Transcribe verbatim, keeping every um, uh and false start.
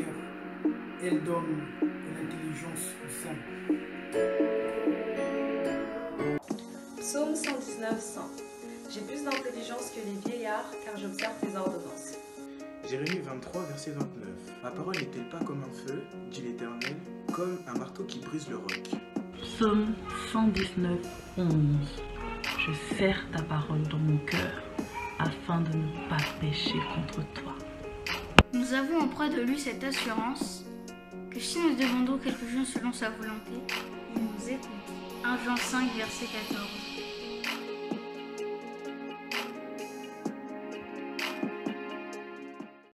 cœur. Elle donne de l'intelligence aux hommes. Psaume cent dix-neuf, cent. J'ai plus d'intelligence que les vieillards, car j'observe tes ordonnances. Jérémie vingt-trois, verset vingt-neuf. Ma parole n'est-elle pas comme un feu, dit l'Éternel, comme un marteau qui brise le roc. Psaume cent dix-neuf, onze. Je serre ta parole dans mon cœur, afin de ne pas pécher contre toi. Nous avons auprès de lui cette assurance que si nous demandons quelque chose selon sa volonté, il nous écoute. un Jean cinq, verset quatorze.